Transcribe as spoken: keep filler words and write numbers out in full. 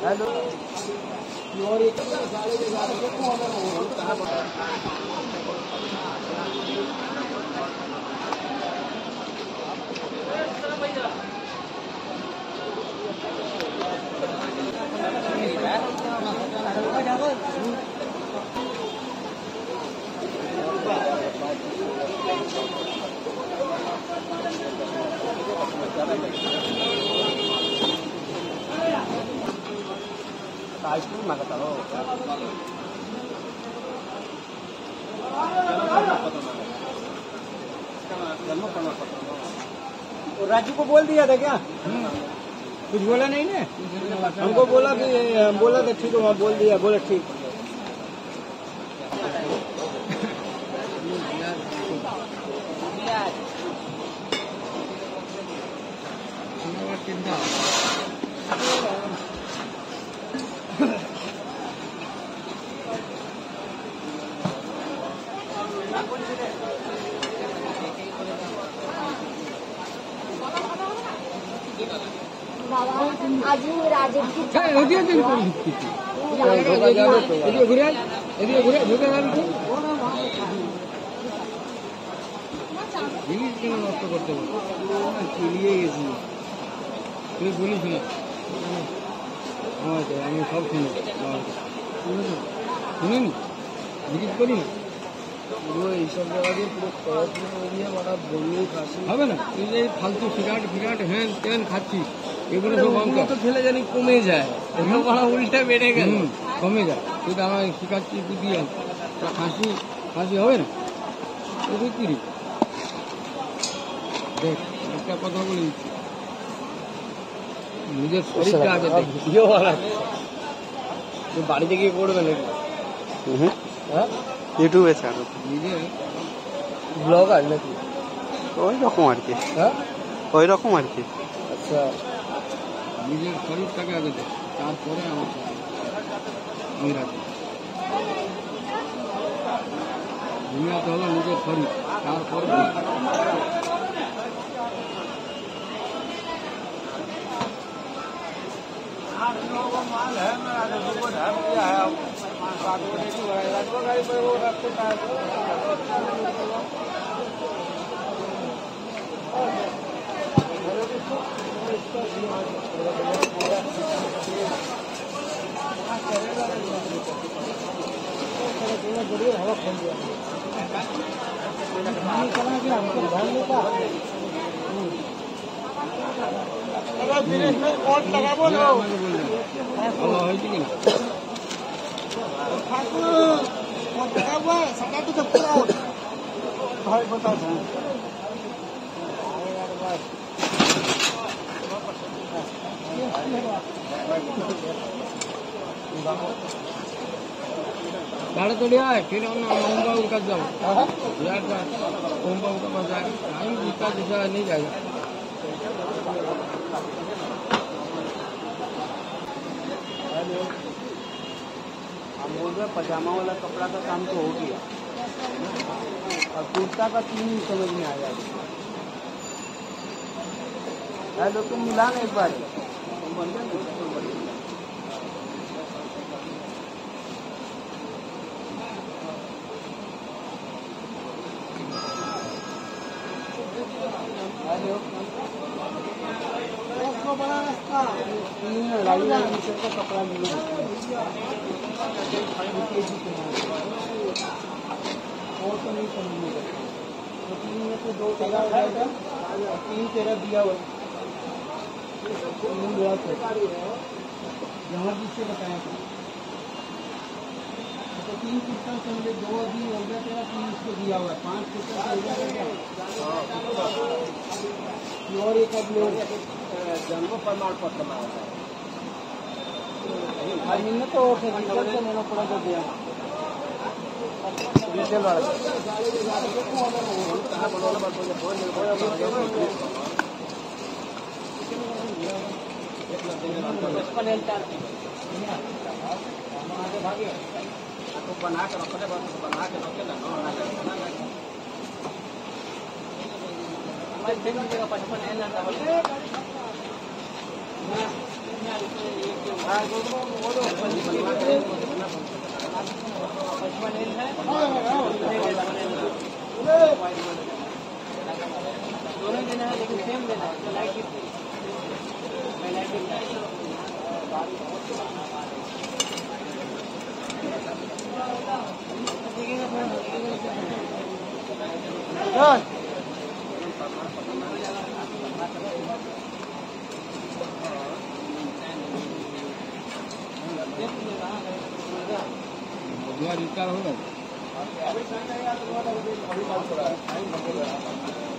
Hello और एक साढ़े ग्यारह के कौन आइसक्रीम मांगता हो राजू को बोल दिया था क्या? कुछ बोला नहीं ने? हमको बोला कि बोला था ठीक है, वहाँ बोल दिया, बोला ठीक। आज राजेश की এদিকে দিন করে দিচ্ছি এদিকে ঘুরে আয় এদিকে ঘুরে ঢুকে যাবি তো জিনিস কেন নষ্ট করতে হবে চিলিয়ে গেছি তুই বলিস না আমাকে আমি সব শুনি শুনিনি জিজ্ঞেস করি না পুরো এইসব জায়গাতে পুরো পড়াশুনো দিয়ে বড় বললেই খাসি হবে না তুই যে ফালতু সিগারেট ফিগারেট হ্যান তেন খাচ্ছিস এগুলো সব অঙ্ক তো খেলে জানি কমে যায় এগুলো বড় উল্টা বেড়ে গেল কমে যায় তুই তো আমার শিখাচ্ছিস তুই দিয়ে খাসি খাসি হবে না তুই কি দেখ একটা কথা বলে দিচ্ছি নিজের শরীরটা আগে দেখ তুই বাড়িতে গিয়ে করবে নাকি হ্যাঁ ইউটিউবে ছাড়ো নিজের ব্লগার নাকি ওই রকম আর কি হ্যাঁ ওই রকম আর কি আচ্ছা নিজের শরীরটাকে আগে দেখ তারপরে আমার আমি রাখি দুনিয়াতে হলো নিজের শরীর তারপরে गाड़ी तो लिया है फिर ओम बाबू का जाओ यार ओम बाबू का पास जाए टाइम जितना दूसरा नहीं जाएगा हम बोल रहे पजामा वाला कपड़ा का काम तो हो गया और कुर्ता का तीन ही समझ में आ जाएगा। हेलो तुम मिला ना एक बार बड़ा रास्ता का कपड़ा मिले और तो नहीं समझेगा तो तीन में से दो तेरह तीन तेरह दिया हुआ यहाँ जिससे बताया था तो तीन क्विंटल समझे दो अभी हो गया तेरा तीन इसको दिया हुआ है पाँच क्विंटल और एक अभी जन्म प्रमाण पत्र मांगा है तो फिजिकल से लेना पड़ा तो दिया डिटेल वाला कहाँ बोलो बना के रखने बना के रखे ना पचपन है ना दोनों देना है लेकिन सेम देना है, तो लाइट कितनी लाइट होगा।